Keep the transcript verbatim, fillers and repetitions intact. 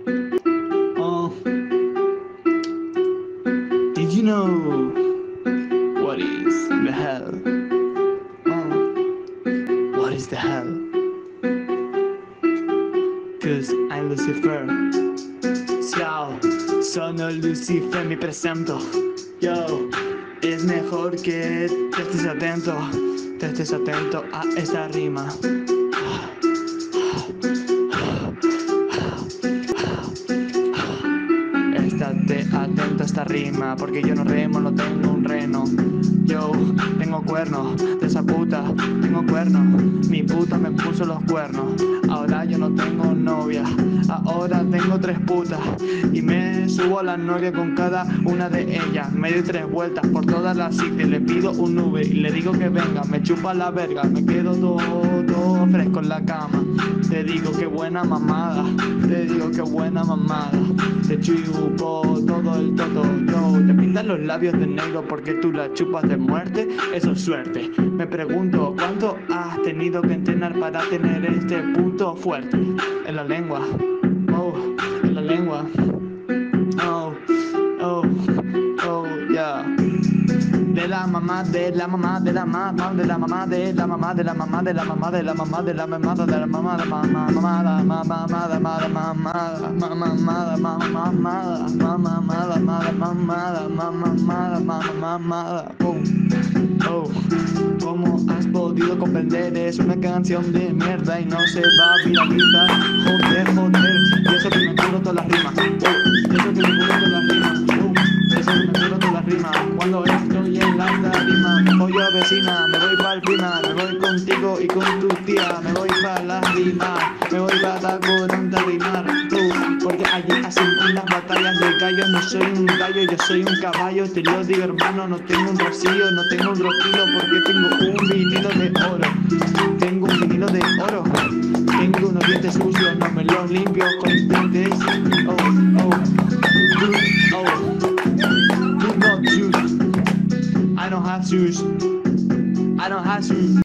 Oh, did you know what is the hell? Oh, what is the hell? Cause I'm Lucifer. Ciao, sono Lucifer, mi presento. Yo, es mejor que te estés atento, te estés atento a esta rima. Estate atento a esta rima, porque yo no remo, no tengo un reno. Yo tengo cuernos de esa puta, tengo cuernos. Mi puta me puso los cuernos. Ahora yo no tengo novia, ahora tengo tres putas. Y me subo a la novia con cada una de ellas. Me doy tres vueltas por toda la city. Le pido un Uber y le digo que venga. Me chupa la verga, me quedo todo, todo fresco en la cama. Te digo que buena mamada, te digo que buena mamada. Te chupo todo el toto, yo. Te pintas los labios de negro porque tú la chupas de muerte. Eso es suerte. Me pregunto, ¿cuánto has tenido que entrenar para tener este punto fuerte? En la lengua, oh, en la lengua. Oh, oh, oh, yeah. De la mamá, de la mamá, de la mamá, de la mamá, de la mamá, de la mamá, de la mamá, de la mamá, de la mamá, de la mamá, de la mamá, mamá, la mamá, mamá, la mamá, mamá, mamá, mamá, la mamá, mamá, la mamá, mamá, la mamá, mamá, la mamá, mamá, la mamá, mamá, oh, oh. ¿Cómo has podido comprender? Es una canción de mierda y no se va a viralizar. Joder, joder, y eso que me curo todas las rimas. Oh, eso que me curo todas las rimas. Oh, eso que me curo todas las rimas. Cuando estoy en la tarima, me voy a vecina, me voy pa'l prima, me voy contigo y con tu tía, me voy pa' la rima, me voy pa' la corona a rimar. Oh, porque allí hacen unas batallas de gallos. No soy un gallo, yo soy un caballo. Te lo digo, hermano, no tengo un rocío, no tengo un rocío, porque tengo un vinilo de oro. Tengo un vinilo de oro. Tengo unos dientes sucios, no me los limpio con dientes. Oh, oh, good, oh, good not shoes. I don't have shoes. I don't have shoes.